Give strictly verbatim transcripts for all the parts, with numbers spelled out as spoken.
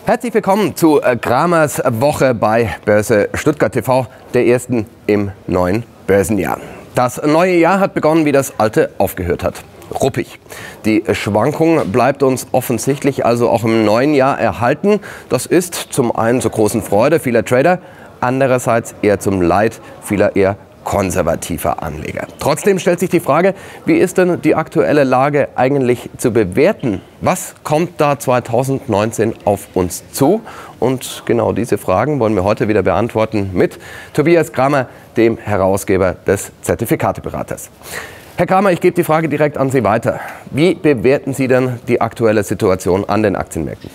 Herzlich willkommen zu Kramers Woche bei Börse Stuttgart T V, der ersten im neuen Börsenjahr. Das neue Jahr hat begonnen, wie das alte aufgehört hat. Ruppig. Die Schwankung bleibt uns offensichtlich also auch im neuen Jahr erhalten. Das ist zum einen zur großen Freude vieler Trader, andererseits eher zum Leid vieler eher konservativer Anleger. Trotzdem stellt sich die Frage, wie ist denn die aktuelle Lage eigentlich zu bewerten? Was kommt da zweitausendneunzehn auf uns zu? Und genau diese Fragen wollen wir heute wieder beantworten mit Tobias Kramer, dem Herausgeber des Zertifikateberaters. Herr Kramer, ich gebe die Frage direkt an Sie weiter. Wie bewerten Sie denn die aktuelle Situation an den Aktienmärkten?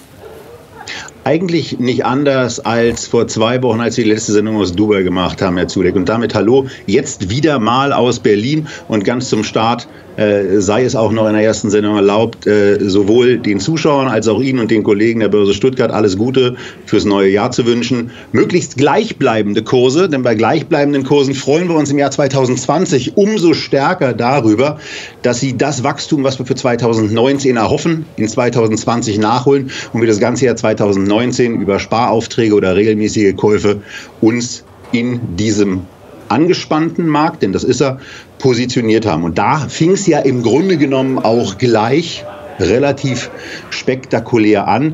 Eigentlich nicht anders als vor zwei Wochen, als wir die letzte Sendung aus Dubai gemacht haben, Herr Zulek. Und damit hallo, jetzt wieder mal aus Berlin und ganz zum Start äh, sei es auch noch in der ersten Sendung erlaubt, äh, sowohl den Zuschauern als auch Ihnen und den Kollegen der Börse Stuttgart alles Gute fürs neue Jahr zu wünschen. Möglichst gleichbleibende Kurse, denn bei gleichbleibenden Kursen freuen wir uns im Jahr zweitausendzwanzig umso stärker darüber, dass Sie das Wachstum, was wir für zweitausendneunzehn erhoffen, in zweitausendzwanzig nachholen und wir das ganze Jahr zweitausendneunzehn über Sparaufträge oder regelmäßige Käufe uns in diesem angespannten Markt, denn das ist er, positioniert haben. Und da fing es ja im Grunde genommen auch gleich relativ spektakulär an,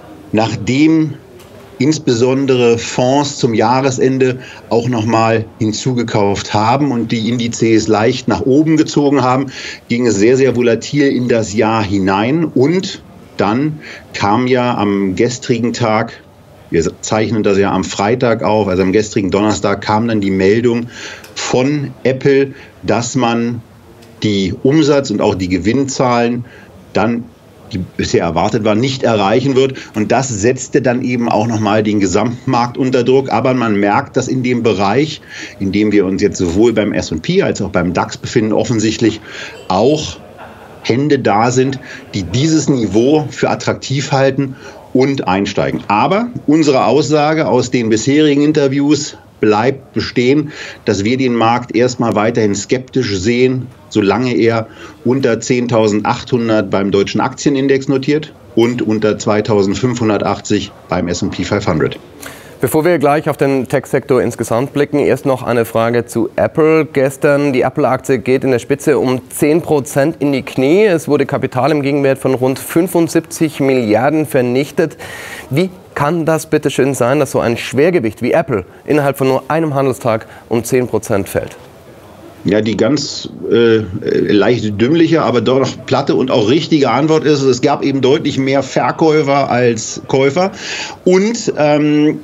nachdem insbesondere Fonds zum Jahresende auch nochmal hinzugekauft haben und die Indizes leicht nach oben gezogen haben, ging es sehr, sehr volatil in das Jahr hinein. Und dann kam ja am gestrigen Tag, wir zeichnen das ja am Freitag auf, also am gestrigen Donnerstag kam dann die Meldung von Apple, dass man die Umsatz- und auch die Gewinnzahlen dann, die bisher erwartet waren, nicht erreichen wird. Und das setzte dann eben auch nochmal den Gesamtmarkt unter Druck. Aber man merkt, dass in dem Bereich, in dem wir uns jetzt sowohl beim S und P als auch beim DAX befinden, offensichtlich auch Hände da sind, die dieses Niveau für attraktiv halten und einsteigen. Aber unsere Aussage aus den bisherigen Interviews bleibt bestehen, dass wir den Markt erstmal weiterhin skeptisch sehen, solange er unter zehntausendachthundert beim deutschen Aktienindex notiert und unter zweitausendfünfhundertachtzig beim S und P fünfhundert. Bevor wir gleich auf den Tech-Sektor insgesamt blicken, erst noch eine Frage zu Apple. Gestern, die Apple-Aktie geht in der Spitze um zehn Prozent in die Knie. Es wurde Kapital im Gegenwert von rund fünfundsiebzig Milliarden vernichtet. Wie kann das bitte schön sein, dass so ein Schwergewicht wie Apple innerhalb von nur einem Handelstag um zehn Prozent fällt? Ja, die ganz äh, leicht dümmliche, aber doch noch platte und auch richtige Antwort ist, es gab eben deutlich mehr Verkäufer als Käufer. Und ähm,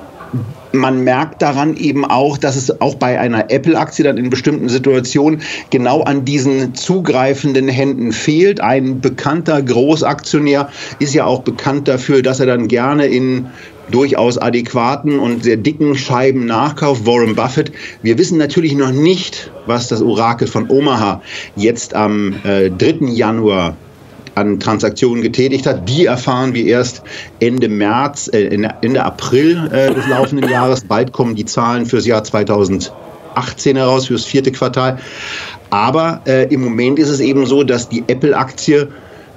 man merkt daran eben auch, dass es auch bei einer Apple-Aktie dann in bestimmten Situationen genau an diesen zugreifenden Händen fehlt. Ein bekannter Großaktionär ist ja auch bekannt dafür, dass er dann gerne in durchaus adäquaten und sehr dicken Scheiben nachkauft, Warren Buffett. Wir wissen natürlich noch nicht, was das Orakel von Omaha jetzt am äh, dritten Januar an Transaktionen getätigt hat. Die erfahren wir erst Ende März, äh, Ende April äh, des laufenden Jahres. Bald kommen die Zahlen fürs Jahr zweitausendachtzehn heraus, fürs vierte Quartal. Aber äh, im Moment ist es eben so, dass die Apple-Aktie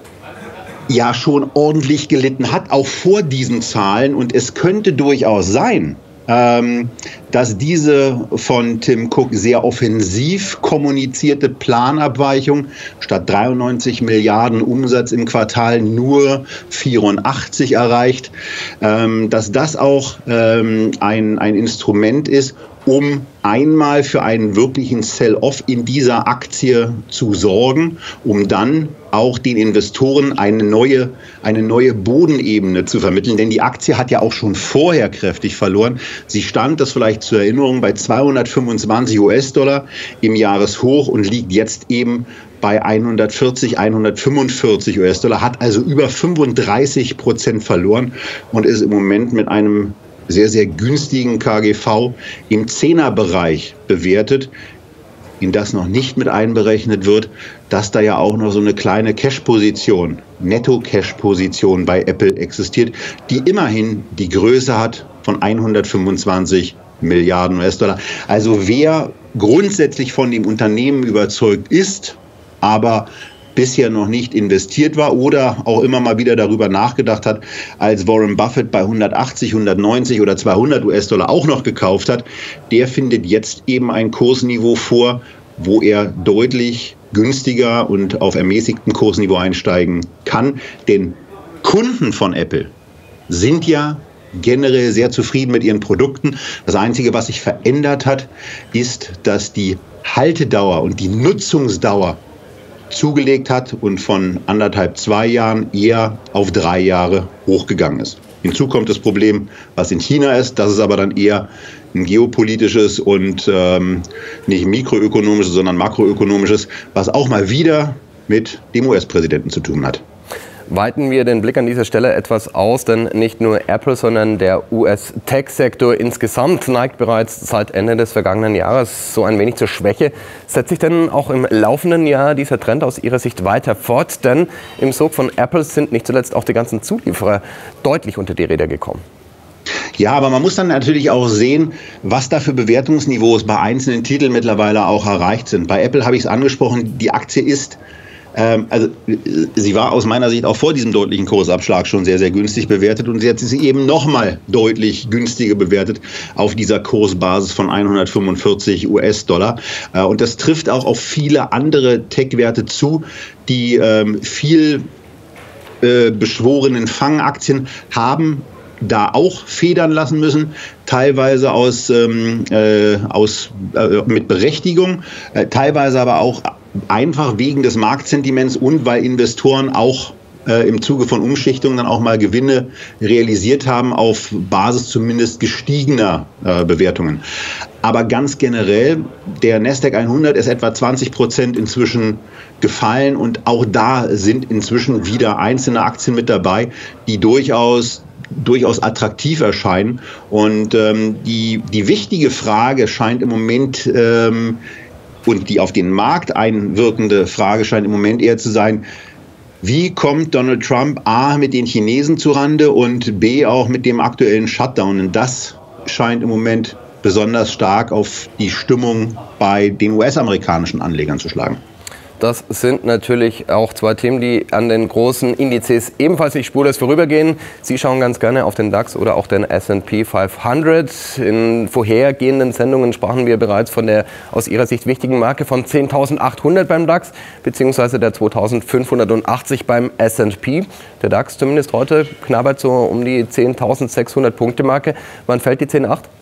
ja schon ordentlich gelitten hat, auch vor diesen Zahlen. Und es könnte durchaus sein, ähm, dass diese von Tim Cook sehr offensiv kommunizierte Planabweichung statt dreiundneunzig Milliarden Umsatz im Quartal nur vierundachtzig erreicht, ähm, dass das auch ähm, ein, ein Instrument ist, um einmal für einen wirklichen Sell-off in dieser Aktie zu sorgen, um dann auch den Investoren eine neue, eine neue Bodenebene zu vermitteln. Denn die Aktie hat ja auch schon vorher kräftig verloren. Sie stand, das vielleicht zur Erinnerung, bei zweihundertfünfundzwanzig US-Dollar im Jahreshoch und liegt jetzt eben bei hundertvierzig, hundertfünfundvierzig US-Dollar, hat also über fünfunddreißig Prozent verloren und ist im Moment mit einem sehr, sehr günstigen K G V im Zehnerbereich bewertet, in das noch nicht mit einberechnet wird, dass da ja auch noch so eine kleine Cash-Position, Netto-Cash-Position bei Apple existiert, die immerhin die Größe hat von hundertfünfundzwanzig Milliarden US-Dollar. Also wer grundsätzlich von dem Unternehmen überzeugt ist, aber bisher noch nicht investiert war oder auch immer mal wieder darüber nachgedacht hat, als Warren Buffett bei hundertachtzig, hundertneunzig oder zweihundert US-Dollar auch noch gekauft hat, der findet jetzt eben ein Kursniveau vor, wo er deutlich günstiger und auf ermäßigtem Kursniveau einsteigen kann. Denn Kunden von Apple sind ja generell sehr zufrieden mit ihren Produkten. Das Einzige, was sich verändert hat, ist, dass die Haltedauer und die Nutzungsdauer zugelegt hat und von anderthalb, zwei Jahren eher auf drei Jahre hochgegangen ist. Hinzu kommt das Problem, was in China ist. Das ist aber dann eher ein geopolitisches und ähm, nicht mikroökonomisches, sondern makroökonomisches, was auch mal wieder mit dem U S-Präsidenten zu tun hat. Weiten wir den Blick an dieser Stelle etwas aus, denn nicht nur Apple, sondern der U S-Tech-Sektor insgesamt neigt bereits seit Ende des vergangenen Jahres so ein wenig zur Schwäche. Setzt sich denn auch im laufenden Jahr dieser Trend aus Ihrer Sicht weiter fort? Denn im Sog von Apple sind nicht zuletzt auch die ganzen Zulieferer deutlich unter die Räder gekommen. Ja, aber man muss dann natürlich auch sehen, was da für Bewertungsniveaus bei einzelnen Titeln mittlerweile auch erreicht sind. Bei Apple habe ich es angesprochen, die Aktie ist Also sie war aus meiner Sicht auch vor diesem deutlichen Kursabschlag schon sehr, sehr günstig bewertet und jetzt ist sie eben nochmal deutlich günstiger bewertet auf dieser Kursbasis von hundertfünfundvierzig US-Dollar. Und das trifft auch auf viele andere Tech-Werte zu, die ähm, viel äh, beschworenen Fangaktien haben da auch federn lassen müssen, teilweise aus, ähm, äh, aus äh, mit Berechtigung, äh, teilweise aber auch einfach wegen des Marktsentiments und weil Investoren auch äh, im Zuge von Umschichtungen dann auch mal Gewinne realisiert haben auf Basis zumindest gestiegener äh, Bewertungen. Aber ganz generell, der Nasdaq hundert ist etwa zwanzig Prozent inzwischen gefallen und auch da sind inzwischen wieder einzelne Aktien mit dabei, die durchaus durchaus attraktiv erscheinen. Und ähm, die, die wichtige Frage scheint im Moment ähm, und die auf den Markt einwirkende Frage scheint im Moment eher zu sein, wie kommt Donald Trump A mit den Chinesen zurande und B auch mit dem aktuellen Shutdown? Und das scheint im Moment besonders stark auf die Stimmung bei den U S-amerikanischen Anlegern zu schlagen. Das sind natürlich auch zwei Themen, die an den großen Indizes ebenfalls nicht spurlos vorübergehen. Sie schauen ganz gerne auf den DAX oder auch den S and P fünfhundert. In vorhergehenden Sendungen sprachen wir bereits von der aus Ihrer Sicht wichtigen Marke von zehntausendachthundert beim DAX bzw. der zweitausendfünfhundertachtzig beim S and P. Der DAX zumindest heute knabbert so um die zehntausendsechshundert Punkte Marke. Wann fällt die zehn Komma acht?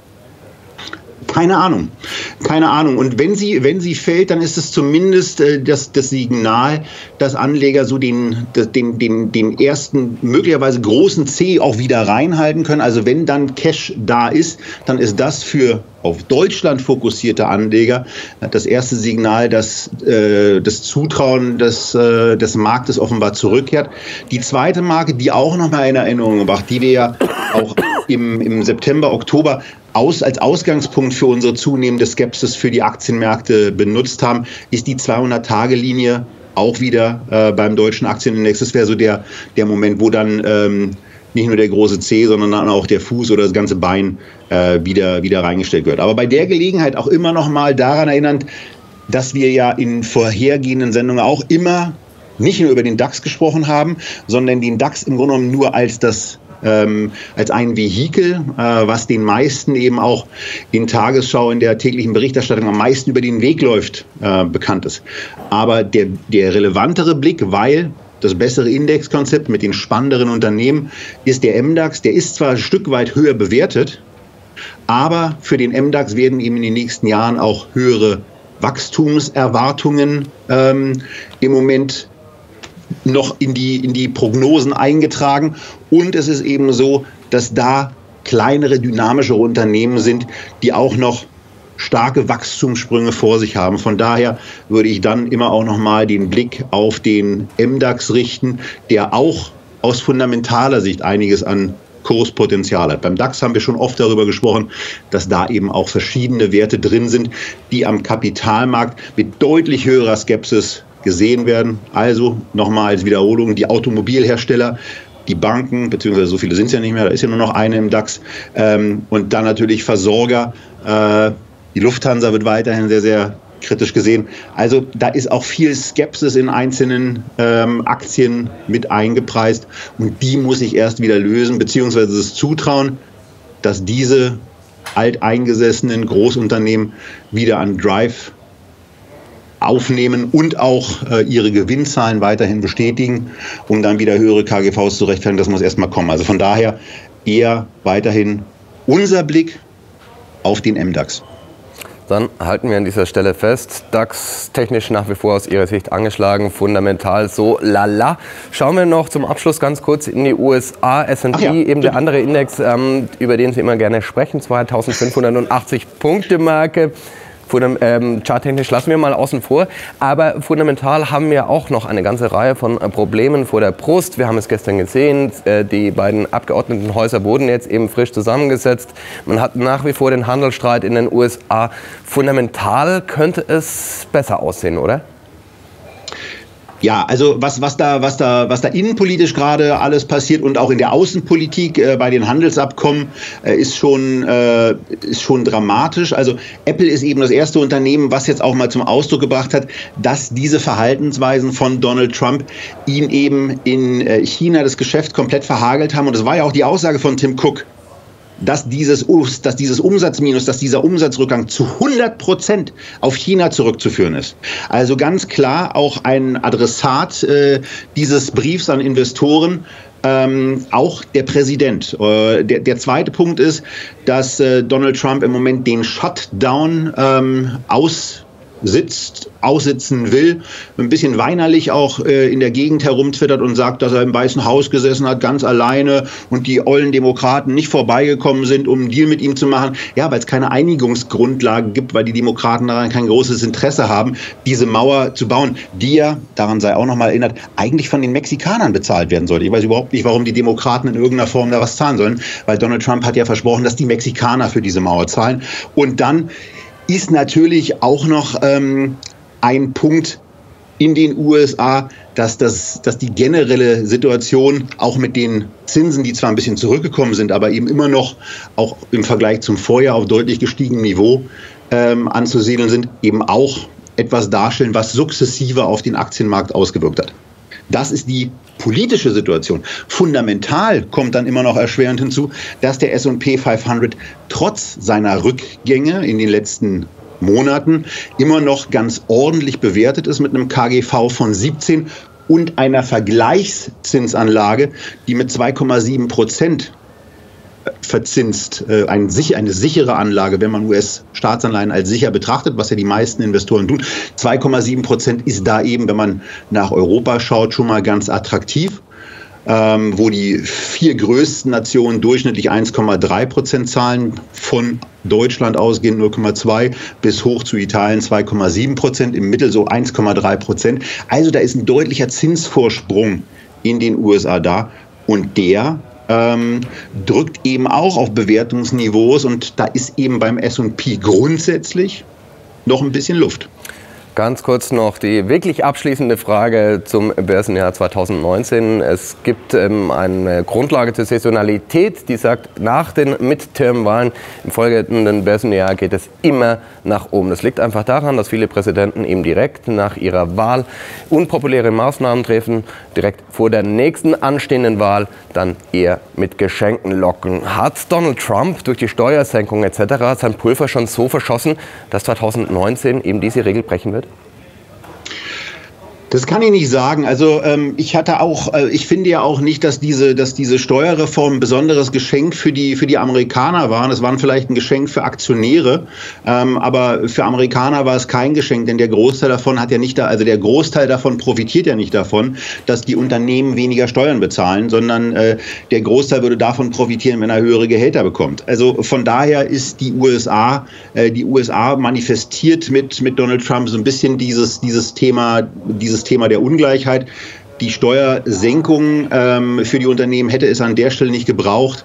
Keine Ahnung, keine Ahnung. Und wenn sie, wenn sie fällt, dann ist es zumindest äh, das, das Signal, dass Anleger so den, den, den, den ersten möglicherweise großen C auch wieder reinhalten können. Also wenn dann Cash da ist, dann ist das für auf Deutschland fokussierte Anleger das erste Signal, dass äh, das Zutrauen des, äh, des Marktes offenbar zurückkehrt. Die zweite Marke, die auch noch mal in Erinnerung gebracht, die wir ja auch im, im September, Oktober Aus, als Ausgangspunkt für unsere zunehmende Skepsis für die Aktienmärkte benutzt haben, ist die zweihundert-Tage-Linie auch wieder äh, beim deutschen Aktienindex. Das wäre so der, der Moment, wo dann ähm, nicht nur der große C, sondern dann auch der Fuß oder das ganze Bein äh, wieder, wieder reingestellt wird. Aber bei der Gelegenheit auch immer noch mal daran erinnernd, dass wir ja in vorhergehenden Sendungen auch immer nicht nur über den DAX gesprochen haben, sondern den DAX im Grunde genommen nur als das Ähm, als ein Vehikel, äh, was den meisten eben auch in Tagesschau, in der täglichen Berichterstattung am meisten über den Weg läuft, äh, bekannt ist. Aber der, der relevantere Blick, weil das bessere Indexkonzept mit den spannenderen Unternehmen ist der M DAX, der ist zwar ein Stück weit höher bewertet, aber für den M DAX werden eben in den nächsten Jahren auch höhere Wachstumserwartungen ähm, im Moment noch in die, in die Prognosen eingetragen. Und es ist eben so, dass da kleinere, dynamischere Unternehmen sind, die auch noch starke Wachstumssprünge vor sich haben. Von daher würde ich dann immer auch noch mal den Blick auf den M DAX richten, der auch aus fundamentaler Sicht einiges an Kurspotenzial hat. Beim DAX haben wir schon oft darüber gesprochen, dass da eben auch verschiedene Werte drin sind, die am Kapitalmarkt mit deutlich höherer Skepsis gesehen werden. Also nochmal als Wiederholung, die Automobilhersteller, die Banken, beziehungsweise so viele sind es ja nicht mehr, da ist ja nur noch eine im DAX, ähm, und dann natürlich Versorger. Äh, die Lufthansa wird weiterhin sehr, sehr kritisch gesehen. Also da ist auch viel Skepsis in einzelnen ähm, Aktien mit eingepreist und die muss ich erst wieder lösen, beziehungsweise das Zutrauen, dass diese alteingesessenen Großunternehmen wieder an Drive aufnehmen und auch äh, ihre Gewinnzahlen weiterhin bestätigen, um dann wieder höhere K G Vs zu rechtfertigen. Das muss erstmal kommen. Also von daher eher weiterhin unser Blick auf den M DAX. Dann halten wir an dieser Stelle fest, DAX technisch nach wie vor aus Ihrer Sicht angeschlagen, fundamental so lala. Schauen wir noch zum Abschluss ganz kurz in die U S A, S und P, ja, eben der andere Index, ähm, über den Sie immer gerne sprechen, zweitausendfünfhundertachtzig Punkte Marke. Ähm, charttechnisch lassen wir mal außen vor, aber fundamental haben wir auch noch eine ganze Reihe von äh, Problemen vor der Brust. Wir haben es gestern gesehen, äh, die beiden Abgeordnetenhäuser wurden jetzt eben frisch zusammengesetzt. Man hat nach wie vor den Handelsstreit in den U S A. Fundamental könnte es besser aussehen, oder? Ja, also was, was, da, was, da, was da innenpolitisch gerade alles passiert und auch in der Außenpolitik äh, bei den Handelsabkommen äh, ist, schon, äh, ist schon dramatisch. Also Apple ist eben das erste Unternehmen, was jetzt auch mal zum Ausdruck gebracht hat, dass diese Verhaltensweisen von Donald Trump ihn eben in äh, China das Geschäft komplett verhagelt haben. Und das war ja auch die Aussage von Tim Cook, dass dieses, dass dieses Umsatzminus, dass dieser Umsatzrückgang zu hundert Prozent auf China zurückzuführen ist. Also ganz klar auch ein Adressat äh, dieses Briefs an Investoren, ähm, auch der Präsident. Äh, der, der zweite Punkt ist, dass äh, Donald Trump im Moment den Shutdown ähm, aus sitzt, aussitzen will, ein bisschen weinerlich auch äh, in der Gegend herumtwittert und sagt, dass er im Weißen Haus gesessen hat, ganz alleine und die ollen Demokraten nicht vorbeigekommen sind, um einen Deal mit ihm zu machen. Ja, weil es keine Einigungsgrundlage gibt, weil die Demokraten daran kein großes Interesse haben, diese Mauer zu bauen, die ja, daran sei auch nochmal erinnert, eigentlich von den Mexikanern bezahlt werden sollte. Ich weiß überhaupt nicht, warum die Demokraten in irgendeiner Form da was zahlen sollen, weil Donald Trump hat ja versprochen, dass die Mexikaner für diese Mauer zahlen. Und dann ist natürlich auch noch ähm, ein Punkt in den U S A, dass, das, dass die generelle Situation auch mit den Zinsen, die zwar ein bisschen zurückgekommen sind, aber eben immer noch auch im Vergleich zum Vorjahr auf deutlich gestiegenem Niveau ähm, anzusiedeln sind, eben auch etwas darstellen, was sukzessive auf den Aktienmarkt ausgewirkt hat. Das ist die politische Situation. Fundamental kommt dann immer noch erschwerend hinzu, dass der S und P fünfhundert trotz seiner Rückgänge in den letzten Monaten immer noch ganz ordentlich bewertet ist mit einem K G V von siebzehn und einer Vergleichszinsanlage, die mit zwei Komma sieben Prozent verzinst, äh, ein, eine sichere Anlage, wenn man U S-Staatsanleihen als sicher betrachtet, was ja die meisten Investoren tun. zwei Komma sieben Prozent ist da eben, wenn man nach Europa schaut, schon mal ganz attraktiv, ähm, wo die vier größten Nationen durchschnittlich eins Komma drei Prozent zahlen, von Deutschland ausgehend null Komma zwei bis hoch zu Italien zwei Komma sieben Prozent, im Mittel so eins Komma drei Prozent. Also da ist ein deutlicher Zinsvorsprung in den U S A da und der Ähm, drückt eben auch auf Bewertungsniveaus und da ist eben beim S und P grundsätzlich noch ein bisschen Luft. Ganz kurz noch die wirklich abschließende Frage zum Börsenjahr zweitausendneunzehn. Es gibt ähm, eine Grundlage zur Saisonalität, die sagt, nach den Midterm-Wahlen im folgenden Börsenjahr geht es immer nach oben. Das liegt einfach daran, dass viele Präsidenten eben direkt nach ihrer Wahl unpopuläre Maßnahmen treffen, direkt vor der nächsten anstehenden Wahl dann eher mit Geschenken locken. Hat Donald Trump durch die Steuersenkung et cetera sein Pulver schon so verschossen, dass zweitausendneunzehn eben diese Regel brechen wird? Das kann ich nicht sagen. Also ähm, ich hatte auch, äh, ich finde ja auch nicht, dass diese, dass diese Steuerreform ein besonderes Geschenk für die für die Amerikaner waren. Es waren vielleicht ein Geschenk für Aktionäre, ähm, aber für Amerikaner war es kein Geschenk, denn der Großteil davon hat ja nicht da, also der Großteil davon profitiert ja nicht davon, dass die Unternehmen weniger Steuern bezahlen, sondern äh, der Großteil würde davon profitieren, wenn er höhere Gehälter bekommt. Also von daher ist die U S A, äh, die U S A manifestiert mit mit Donald Trump so ein bisschen dieses dieses Thema, dieses Thema der Ungleichheit. Die Steuersenkung ähm, für die Unternehmen hätte es an der Stelle nicht gebraucht.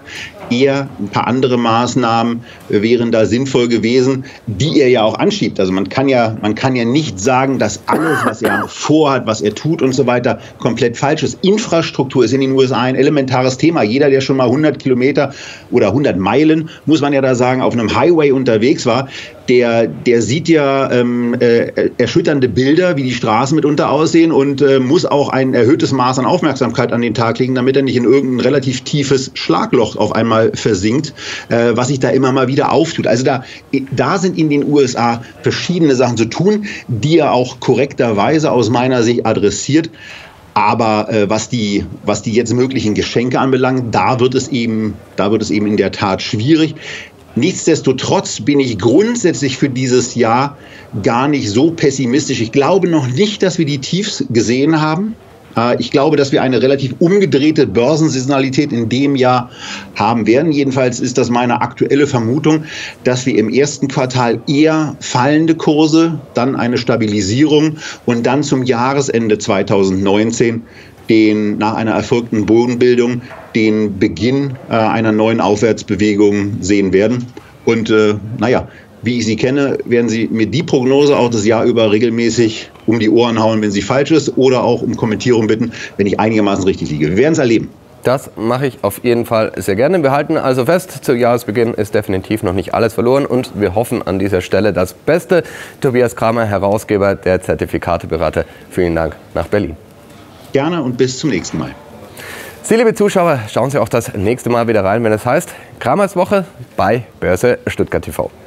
eher ein paar andere Maßnahmen wären da sinnvoll gewesen, die er ja auch anschiebt. Also man kann ja, man kann ja nicht sagen, dass alles, was er vorhat, was er tut und so weiter, komplett falsch ist. Infrastruktur ist in den U S A ein elementares Thema. Jeder, der schon mal hundert Kilometer oder hundert Meilen, muss man ja da sagen, auf einem Highway unterwegs war, der, der sieht ja ähm, äh, erschütternde Bilder, wie die Straßen mitunter aussehen und äh, muss auch ein erhöhtes Maß an Aufmerksamkeit an den Tag legen, damit er nicht in irgendein relativ tiefes Schlagloch auf einmal versinkt, äh, was sich da immer mal wieder auftut. Also da, da sind in den U S A verschiedene Sachen zu tun, die er auch korrekterweise aus meiner Sicht adressiert. Aber äh, was die, was die jetzt möglichen Geschenke anbelangt, da wird es eben, da wird es eben in der Tat schwierig. Nichtsdestotrotz bin ich grundsätzlich für dieses Jahr gar nicht so pessimistisch. Ich glaube noch nicht, dass wir die Tiefs gesehen haben. Ich glaube, dass wir eine relativ umgedrehte Börsensaisonalität in dem Jahr haben werden. Jedenfalls ist das meine aktuelle Vermutung, dass wir im ersten Quartal eher fallende Kurse, dann eine Stabilisierung und dann zum Jahresende zweitausendneunzehn den nach einer erfolgten Bodenbildung den Beginn äh, einer neuen Aufwärtsbewegung sehen werden. Und äh, naja, wie ich Sie kenne, werden Sie mir die Prognose auch das Jahr über regelmäßig um die Ohren hauen, wenn sie falsch ist, oder auch um Kommentierung bitten, wenn ich einigermaßen richtig liege. Wir werden es erleben. Das mache ich auf jeden Fall sehr gerne. Wir halten also fest, zu Jahresbeginn ist definitiv noch nicht alles verloren und wir hoffen an dieser Stelle das Beste. Tobias Kramer, Herausgeber der Zertifikateberater, vielen Dank nach Berlin. Gerne und bis zum nächsten Mal. Sie, liebe Zuschauer, schauen Sie auch das nächste Mal wieder rein, wenn es heißt Kramers Woche bei Börse Stuttgart T V.